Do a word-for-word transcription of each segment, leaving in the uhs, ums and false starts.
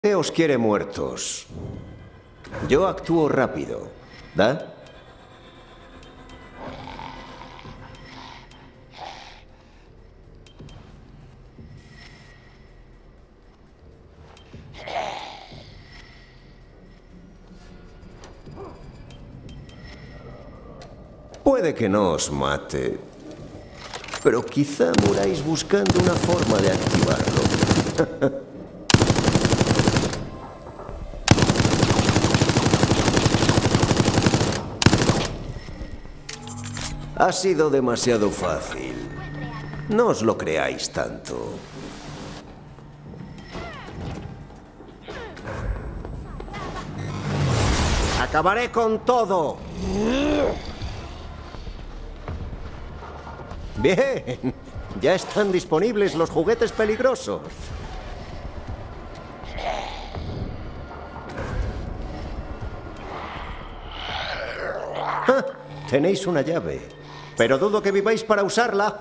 Os quiere muertos. Yo actúo rápido, ¿da? Puede que no os mate, pero quizá muráis buscando una forma de activarlo. Ha sido demasiado fácil. No os lo creáis tanto. ¡Acabaré con todo! Bien, ya están disponibles los juguetes peligrosos. ¡Ja! Tenéis una llave, pero dudo que viváis para usarla.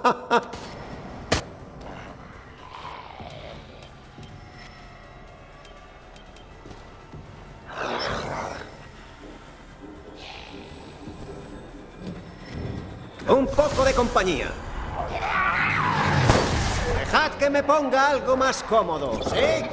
Un poco de compañía. Dejad que me ponga algo más cómodo, ¿sí?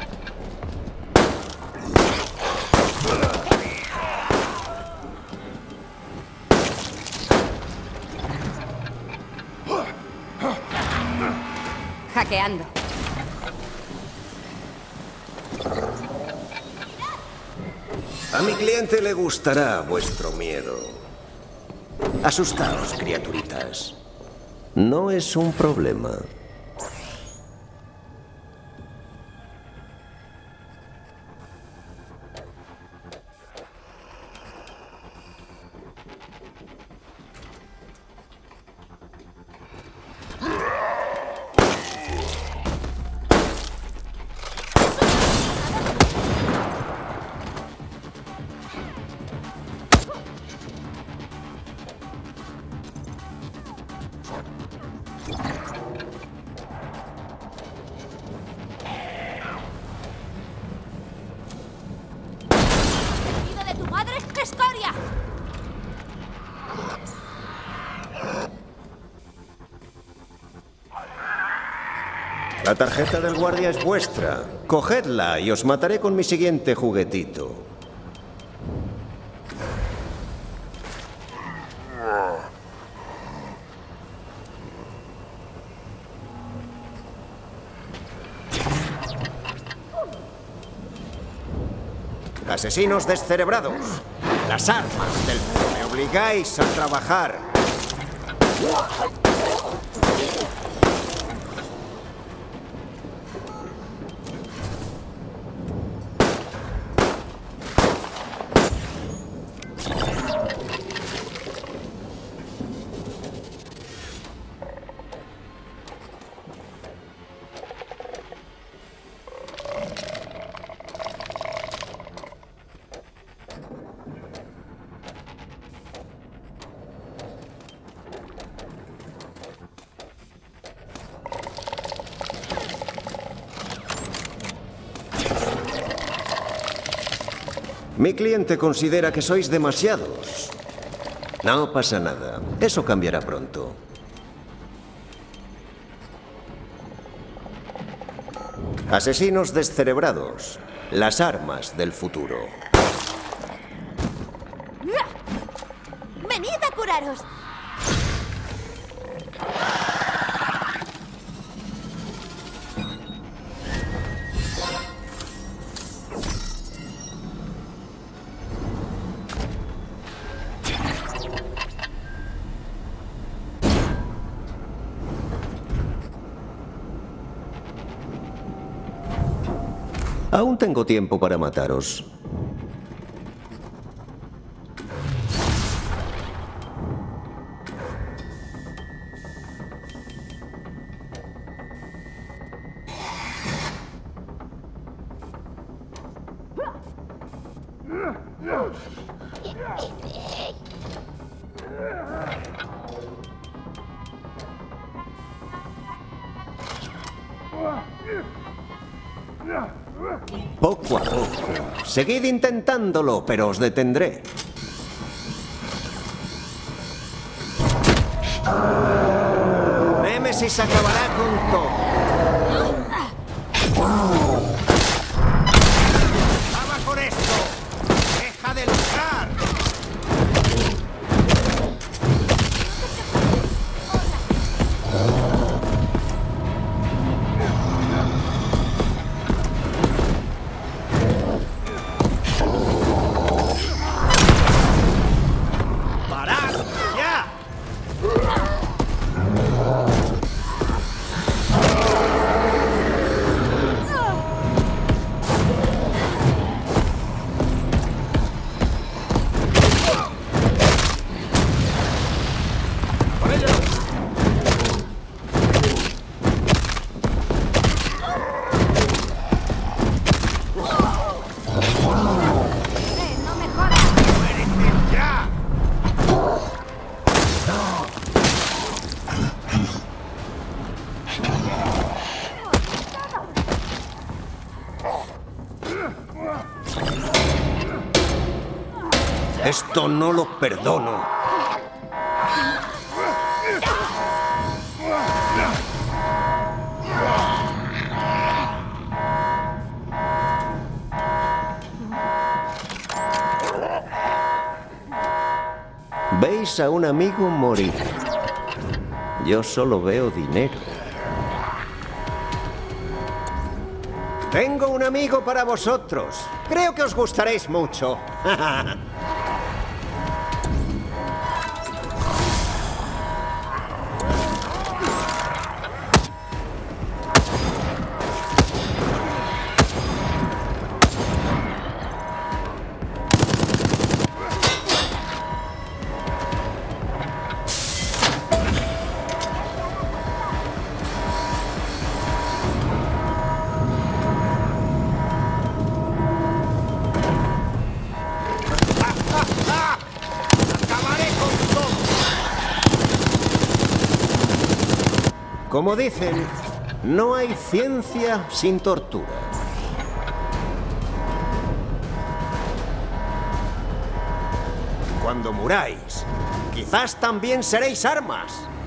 Hackeando. A mi cliente le gustará vuestro miedo. Asustaos, criaturitas. No es un problema. ¡Escoria! La tarjeta del guardia es vuestra. Cogedla y os mataré con mi siguiente juguetito. Asesinos descerebrados. Las armas del... Me obligáis a trabajar. Mi cliente considera que sois demasiados. No pasa nada. Eso cambiará pronto. Asesinos descerebrados. Las armas del futuro. ¡Venid a curaros! Aún tengo tiempo para mataros. Poco a poco. Seguid intentándolo, pero os detendré. Némesis acabará con todo. ¡Acaba con esto! ¡Deja de luchar! ¡Parad! ¡Ya! Esto no lo perdono. Veis a un amigo morir. Yo solo veo dinero. Tengo un amigo para vosotros. Creo que os gustaréis mucho. Como dicen, no hay ciencia sin tortura. Cuando muráis, quizás también seréis armas.